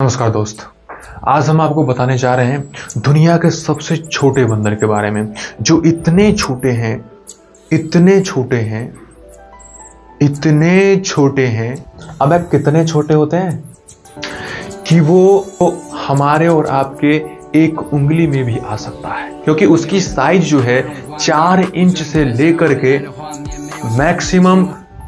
नमस्कार दोस्त, आज हम आपको बताने जा रहे हैं दुनिया के सबसे छोटे बंदर के बारे में, जो इतने छोटे हैं, इतने छोटे हैं, इतने छोटे हैं। अब आप कितने छोटे होते हैं कि वो हमारे और आपके एक उंगली में भी आ सकता है, क्योंकि उसकी साइज जो है 4 इंच से लेकर के मैक्सिमम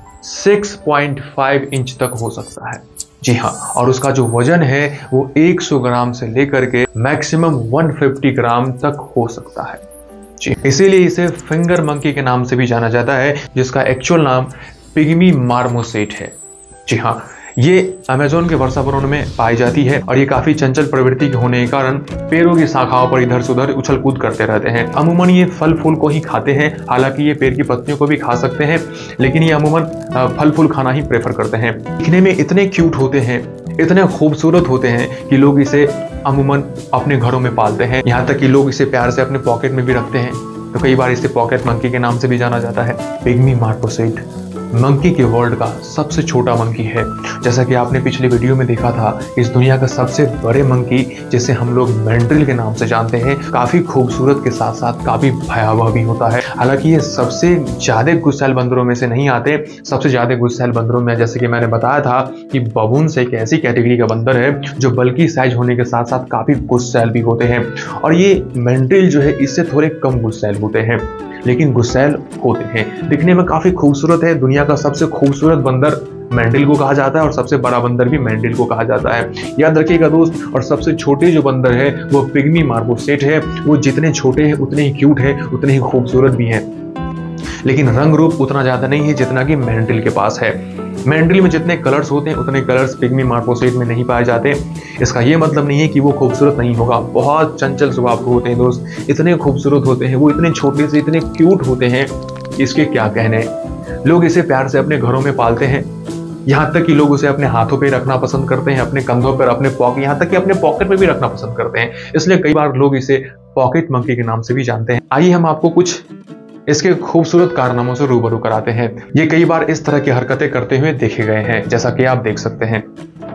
6.5 इंच तक हो सकता है। जी हाँ, और उसका जो वजन है वो 100 ग्राम से लेकर के मैक्सिमम 150 ग्राम तक हो सकता है। जी, इसीलिए इसे फिंगर मंकी के नाम से भी जाना जाता है, जिसका एक्चुअल नाम पिग्मी मार्मोसेट है। जी हाँ, ये अमेज़न के वर्षावनों में पाई जाती है और ये काफी चंचल प्रवृत्ति के होने के कारण पेड़ों की शाखाओं पर इधर से उधर उछल कूद करते रहते हैं। अमूमन ये फल फूल को ही खाते हैं, हालांकि ये पेड़ की पत्तियों को भी खा सकते हैं, लेकिन ये अमूमन फल फूल खाना ही प्रेफर करते हैं। दिखने में इतने क्यूट होते हैं, इतने खूबसूरत होते हैं कि लोग इसे अमूमन अपने घरों में पालते हैं। यहाँ तक कि लोग इसे प्यार से अपने पॉकेट में भी रखते हैं, तो कई बार इसे पॉकेट मंकी के नाम से भी जाना जाता है। पिग्मी मार्मोसेट मंकी के वर्ल्ड का सबसे छोटा मंकी है। जैसा कि आपने पिछले वीडियो में देखा था, इस दुनिया का सबसे बड़े मंकी, जिसे हम लोग मैंड्रिल के नाम से जानते हैं, काफी खूबसूरत के साथ साथ काफी भयावह भी होता है। हालांकि ये सबसे ज्यादा गुस्सैल बंदरों में से नहीं आते। सबसे ज्यादा गुस्सैल बंदरों में, जैसे कि मैंने बताया था, कि बबून्स एक ऐसी कैटेगरी का बंदर है जो बल्कि साइज होने के साथ साथ काफी गुस्सैल भी होते हैं, और ये मैंड्रिल जो है इससे थोड़े कम गुस्सैल होते हैं, लेकिन गुस्सैल होते हैं। दिखने में काफी खूबसूरत है। दुनिया का सबसे खूबसूरत बंदर मैंड्रिल को कहा जाता है और सबसे बड़ा बंदर भी मैंड्रिल को कहा जाता है, याद रखिएगा दोस्त। और सबसे छोटे जो बंदर है वो पिग्मी मार्मोसेट है। वो जितने छोटे हैं उतने ही क्यूट है, उतने ही खूबसूरत भी हैं, लेकिन रंग रूप उतना ज्यादा नहीं है जितना कि मैंड्रिल के पास है। मैंड्रिल में जितने कलर्स होते हैं उतने कलर्स पिग्मी मार्मोसेट में नहीं पाए जाते। इसका ये मतलब नहीं है कि वो खूबसूरत नहीं होगा। बहुत चंचल स्वभाव के होते हैं दोस्त, इतने खूबसूरत होते हैं, वो इतने छोटे से इतने क्यूट होते हैं, इसके क्या कहने। लोग इसे प्यार से अपने घरों में पालते हैं, यहाँ तक कि लोग उसे अपने हाथों पे रखना पसंद करते हैं, अपने कंधों पर, अपने पॉकेट, यहाँ तक कि अपने पॉकेट में भी रखना पसंद करते हैं। इसलिए कई बार लोग इसे पॉकेट मंकी के नाम से भी जानते हैं। आइए हम आपको कुछ इसके खूबसूरत कारनामों से रूबरू कराते हैं। ये कई बार इस तरह की हरकतें करते हुए देखे गए हैं, जैसा कि आप देख सकते हैं।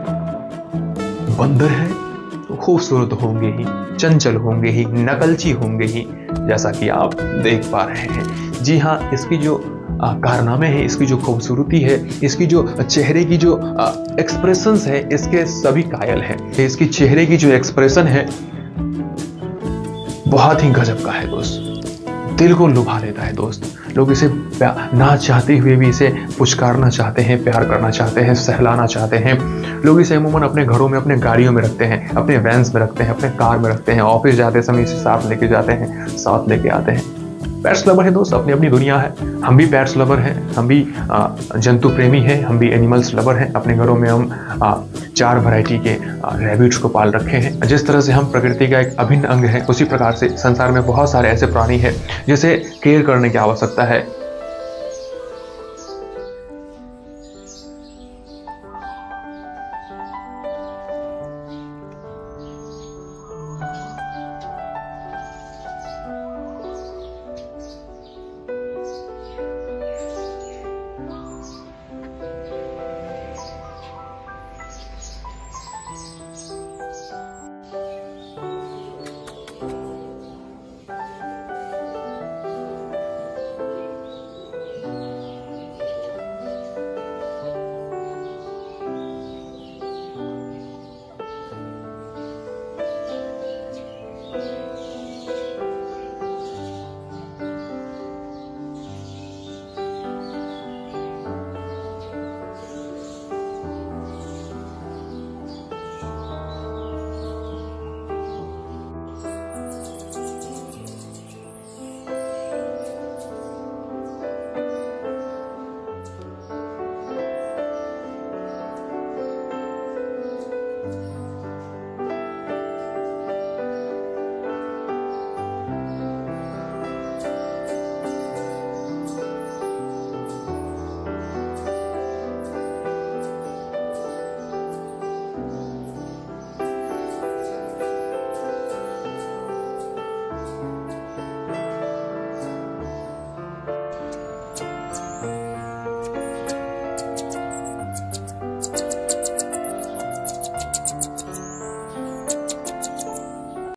बंदर है तो खूबसूरत होंगे ही, चंचल होंगे ही, नकलची होंगे ही, जैसा कि आप देख पा रहे हैं। जी हाँ, इसकी जो कारनामे हैं, इसकी जो खूबसूरती है, इसकी जो चेहरे की जो एक्सप्रेशंस है, इसके सभी कायल हैं। इसकी चेहरे की जो एक्सप्रेशन है बहुत ही गजब का है दोस्त, दिल को लुभा लेता है दोस्त। लोग इसे ना चाहते हुए भी इसे पुचकारना चाहते हैं, प्यार करना चाहते हैं, सहलाना चाहते हैं। लोग इसे अमूमन अपने घरों में, अपने गाड़ियों में रखते हैं, अपने वैन्स में रखते हैं, अपने कार में रखते हैं, ऑफिस जाते समय इसे साथ लेके जाते हैं, साथ लेके आते हैं। पेट्स लवर है दोस्त, अपनी अपनी दुनिया है। हम भी पेट्स लवर हैं, हम भी जंतु प्रेमी हैं, हम भी एनिमल्स लवर हैं। अपने घरों में हम 4 वैरायटी के रैबिट्स को पाल रखे हैं। जिस तरह से हम प्रकृति का एक अभिन्न अंग है, उसी प्रकार से संसार में बहुत सारे ऐसे प्राणी हैं जिसे केयर करने की आवश्यकता है,